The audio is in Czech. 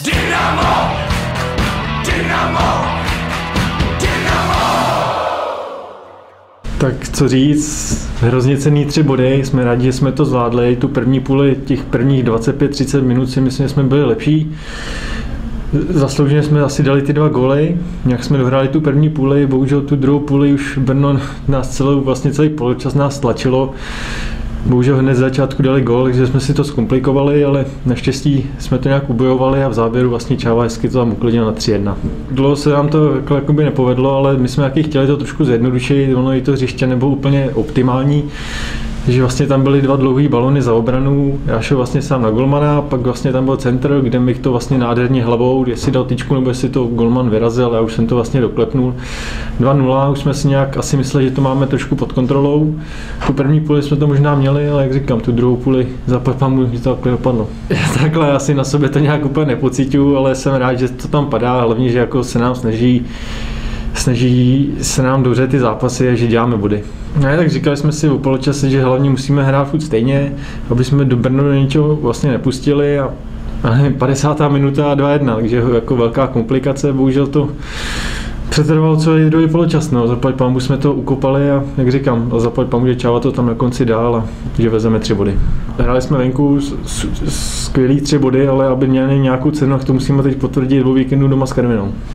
Dynamo! Dynamo! Dynamo! Tak co říct, hrozně cenný 3 body, jsme rádi, že jsme to zvládli, tu první půli, těch prvních 25-30 minut si myslím, že jsme byli lepší. Zaslouženě jsme asi dali ty 2 góly, nějak jsme dohráli tu první půli, bohužel tu druhou půli už Brno nás celý poločas nás tlačilo. Bohužel hned z začátku dali gól, takže jsme si to zkomplikovali, ale naštěstí jsme to nějak ubojovali a v záběru vlastně Čáva hezky to tam uklidil na 3-1. Dlouho se nám to jakoby nepovedlo, ale my jsme chtěli to trošku zjednodušit, ono i to hřiště nebylo úplně optimální. Takže vlastně tam byly 2 dlouhé balony za obranu, já šel vlastně sám na golmana, pak vlastně tam byl centr, kde mi to vlastně nádherně hlavou, jestli dal tyčku nebo jestli to golman vyrazil, já už jsem to vlastně doklepnul. 2-0, už jsme si nějak asi mysleli, že to máme trošku pod kontrolou. Tu první půli jsme to možná měli, ale jak říkám, tu druhou půli zapadám, že to takhle dopadlo. Já takhle asi na sobě to nějak úplně nepocituju, ale jsem rád, že to tam padá, hlavně, že jako se nám snaží se nám dobře ty zápasy a že děláme body. No, tak říkali jsme si o poločase, že hlavně musíme hrát furt stejně, aby jsme do Brna do ničeho vlastně nepustili a 50. minuta a 2-1, takže jako velká komplikace, bohužel to přetrvalo celý druhý poločas, no, zaplať pánbu jsme to ukopali a jak říkám, zaplať pánbu, že Čáva to tam na konci dál a že vezeme 3 body. Hráli jsme venku skvělý 3 body, ale aby měli nějakou cenu, tak to musíme teď potvrdit o víkendu doma s Karvinou.